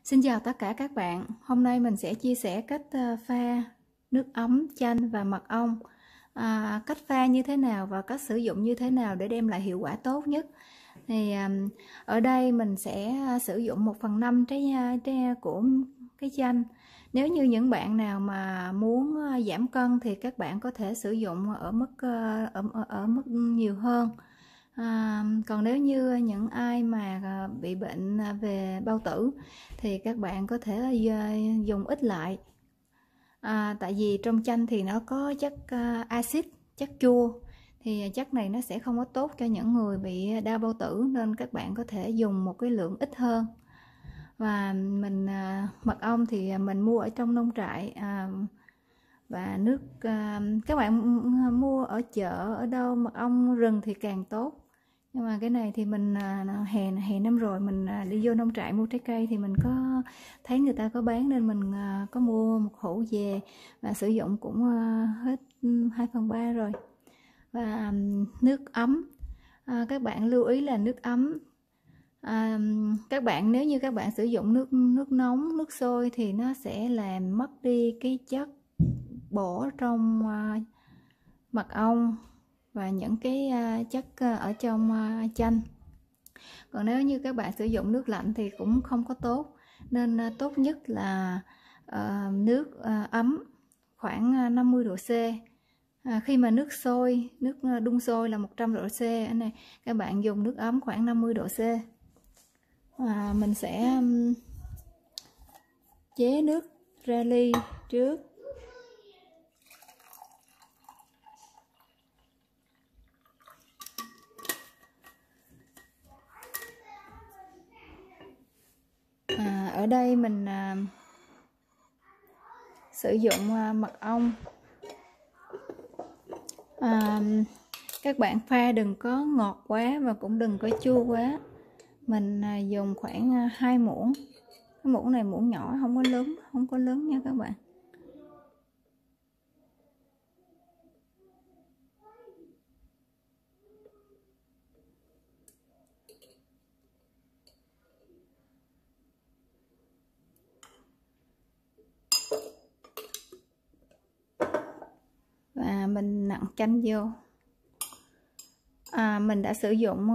Xin chào tất cả các bạn. Hôm nay mình sẽ chia sẻ cách pha nước ấm, chanh và mật ong. Cách pha như thế nào và cách sử dụng như thế nào để đem lại hiệu quả tốt nhất. Thì ở đây mình sẽ sử dụng 1/5 trái của cái chanh. Nếu như những bạn nào mà muốn giảm cân thì các bạn có thể sử dụng ở mức nhiều hơn. Còn nếu như những ai mà bị bệnh về bao tử thì các bạn có thể dùng ít lại. Tại vì trong chanh thì nó có chất axit, chất chua, thì chất này nó sẽ không có tốt cho những người bị đau bao tử, nên các bạn có thể dùng một cái lượng ít hơn. Và mật ong thì mình mua ở trong nông trại, và nước các bạn mua ở chợ ở đâu mật ong rừng thì càng tốt. Nhưng mà cái này thì mình hè năm rồi mình đi vô nông trại mua trái cây thì mình có thấy người ta có bán nên mình có mua một hũ về và sử dụng cũng hết 2/3 rồi. Và nước ấm, các bạn lưu ý là nước ấm. Các bạn nếu như các bạn sử dụng nước nóng, nước sôi thì nó sẽ làm mất đi cái chất bổ trong mật ong và những cái chất ở trong chanh. Còn nếu như các bạn sử dụng nước lạnh thì cũng không có tốt, nên tốt nhất là nước ấm khoảng 50 độ C. Khi mà nước sôi, nước đun sôi là 100 độ C này, các bạn dùng nước ấm khoảng 50 độ C. Mình sẽ chế nước ra ly trước. Ở đây mình sử dụng mật ong. Các bạn pha đừng có ngọt quá và cũng đừng có chua quá. Mình dùng khoảng 2 muỗng. Cái muỗng này muỗng nhỏ, không có lớn nha các bạn. Và mình nặn chanh vô. Mình đã sử dụng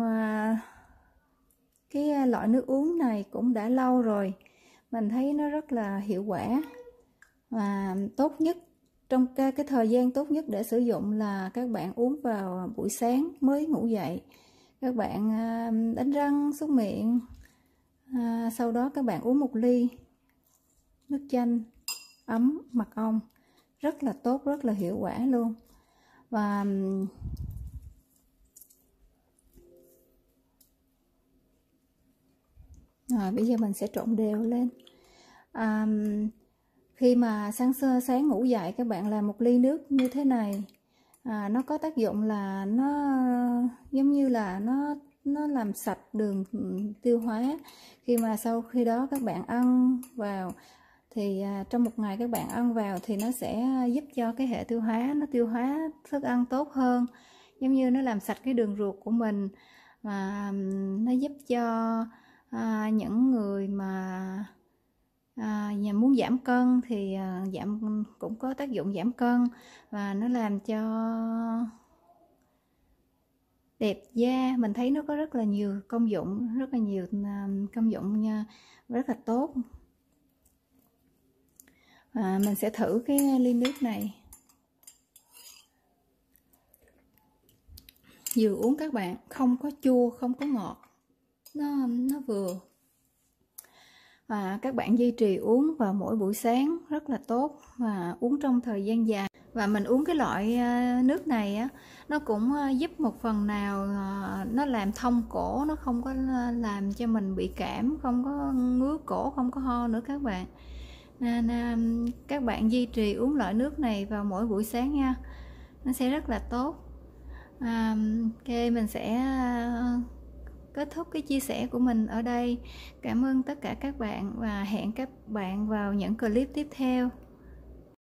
cái loại nước uống này cũng đã lâu rồi, mình thấy nó rất là hiệu quả. Và tốt nhất trong cái thời gian tốt nhất để sử dụng là các bạn uống vào buổi sáng mới ngủ dậy. Các bạn đánh răng, súc miệng, sau đó các bạn uống 1 ly nước chanh ấm mật ong, rất là tốt, rất là hiệu quả luôn. Và rồi bây giờ mình sẽ trộn đều lên. Khi mà sáng ngủ dậy các bạn làm 1 ly nước như thế này, nó có tác dụng là nó giống như là nó làm sạch đường tiêu hóa. Khi mà sau khi đó các bạn ăn vào thì trong một ngày các bạn ăn vào thì nó sẽ giúp cho cái hệ tiêu hóa nó tiêu hóa thức ăn tốt hơn, giống như nó làm sạch cái đường ruột của mình. Và nó giúp cho những người mà muốn giảm cân thì cũng có tác dụng giảm cân, và nó làm cho đẹp da. Mình thấy nó có rất là nhiều công dụng, nha, rất là tốt. Mình sẽ thử cái ly nước này. Vừa uống các bạn, không có chua, không có ngọt, nó vừa. Và các bạn duy trì uống vào mỗi buổi sáng rất là tốt, và uống trong thời gian dài. Và mình uống cái loại nước này á, nó cũng giúp một phần nào nó làm thông cổ, nó không có làm cho mình bị cảm, không có ngứa cổ, không có ho nữa các bạn. Nên các bạn duy trì uống loại nước này vào mỗi buổi sáng nha, nó sẽ rất là tốt. Ok, mình sẽ kết thúc cái chia sẻ của mình ở đây. Cảm ơn tất cả các bạn và hẹn các bạn vào những clip tiếp theo.